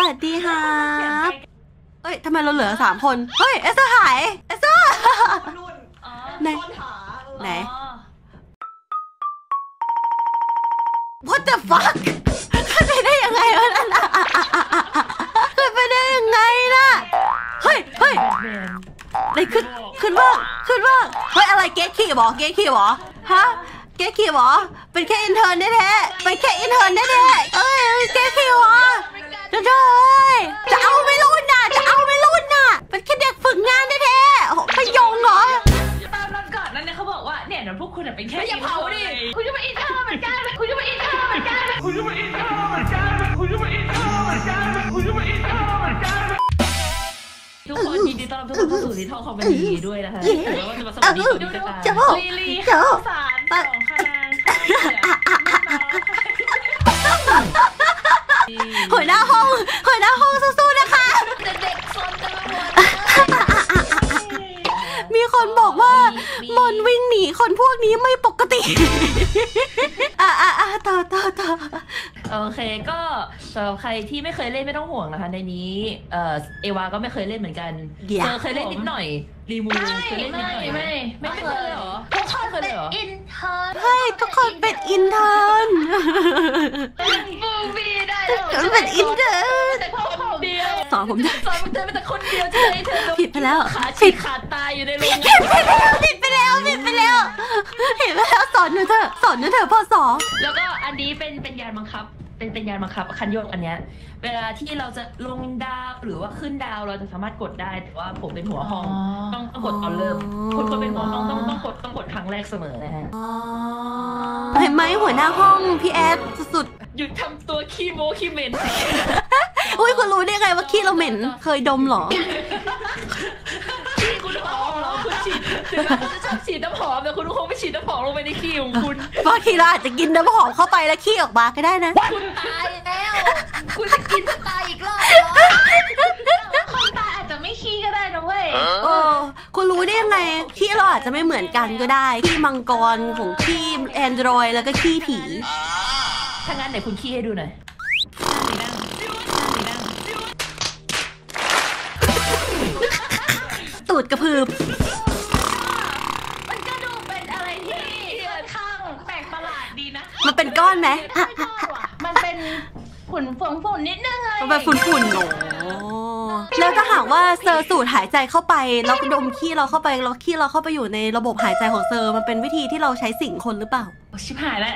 วัสดีครับเอ้ยทำไมเราเหลือ3 คนเฮ้ยเอสเตอร์หายเอสเตอร์ไหนไหน What the fuck ขึ้นไปได้ยังไงวะนั่นขึ้นไปได้ยังไงล่ะเฮ้ยได้ขึ้นบ้างเฮ้ยอะไรเก๊กขี่บอฮะเก๊กขี่บอเป็นแค่อินเทอร์แท้ๆเป็นแค่อินเทอร์แท้ๆเอ้ยเก๊กขี่บอจะเอาไม่รุ่นน่ะเป็นแค่เด็กฝึกงานแท้ๆไปยงเหรอตามนั้นก่อนนั่นเนี่ยเขาบอกว่าเนี่ยพวกคุณเป็นแค่อย่าเผาดิคุณจะมาอินเทอร์เหมือนกันทุกคนยินดีต้อนรับทุกคนเข้าสู่ที่ทองคอมพานีด้วยนะคะแล้วก็จะมาสวัสดีคุณด้วยนะคะลีสาร2 คะแนนหัวหน้าห้องสู้ๆนะคะเด็กซนกันหมดมีคนบอกว่ามนวิ่งหนีคนพวกนี้ไม่ปกติต่อโอเคก็สำหรับใครที่ไม่เคยเล่นไม่ต้องห่วงนะคะในนี้เอวาก็ไม่เคยเล่นเหมือนกันเคยเล่นนิดหน่อยรีมูเคยเล่นนิดหน่อยไม่เคยเหรอทุกคนเป็นอินเทอร์ใช่ทุกคนเป็นอินเทอร์มูฟี่ได้เป็นอินเทอร์แต่คนเดียวสอนผมเป็นแต่คนเดียวที่เธอผิดไปแล้วขาดตายอยู่ในโรงงานผิดไปแล้วเห็นไปแล้วสอนหนูเถอะพ่อสอนแล้วก็อันนี้เป็นยานบังคับเป็นยานบังคับคันโยกอันเนี้ยเวลาที่เราจะลงดาวหรือว่าขึ้นดาวเราจะสามารถกดได้แต่ว่าผมเป็นหัวห้องต้องกดตอนเริ่มคนเป็นหัวห้องต้องกดครั้งแรกเสมอนะฮะเห็นไหมหัวหน้าห้องพี่แอดสุดหยุดทำตัวขี้โม้ขี้เหม็นอุ้ยคุณรู้ได้ไงว่าขี้เราเหม็นเคยดมหรอขี้คุณหอมเหรอคุณฉีดถึงคุณจะชอบฉีดน้ำหอมแต่คุณคงไม่ฉีดน้ำหอมลงไปในขี้ของคุณบางทีเราอาจจะกินน้ำหอมเข้าไปแล้วขี้ออกมาก็ได้นะคุณตายแล้วคุณจะกินจะตายอีกรอบคนตายอาจจะไม่ขี้ก็ได้นะเว้ยคุณรู้ได้ยังไงขี้เราอาจจะไม่เหมือนกันก็ได้ขี้มังกรของขี้แอนดรอยแล้วก็ขี้ผีถ้างั้นเดี๋ยวคุณขี้ให้ดูหน่อยตูดกระพือมันก็ดูเป็นอะไรที่ค่อนข้างแปลกประหลาดดีนะมันเป็นก้อนไหมมันเป็นฝุ่นนิดนึงเลยมันเป็นฝุ่นหนูแล้วถ้าหากว่าเซอร์สูดหายใจเข้าไปแล้วดมขี้เราเข้าไปแล้วขี้เราเข้าไปอยู่ในระบบหายใจของเซอร์มันเป็นวิธีที่เราใช้สิงคนหรือเปล่าชิบหายแล้ว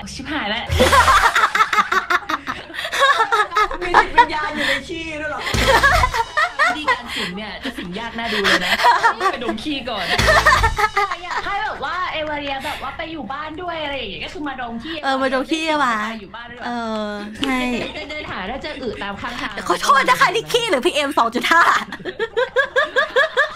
มีจิตวิญญาณอยู่ในขี้ด้วยหรอดีการสิงเนี่ยจะสิงยากน่าดูเลยนะไปดมขี้ก่อนให้แบบว่าเอวาเรียแบบว่าไปอยู่บ้านด้วยอะไรอย่างเงี้ยก็คือมาดมขี้มาดมขี้ว่ะอยู่บ้านด้วยใช่เดินหาแล้วเจออึตามข้างทางขอโทษนะคะนี่ขี้หรือPM 2.5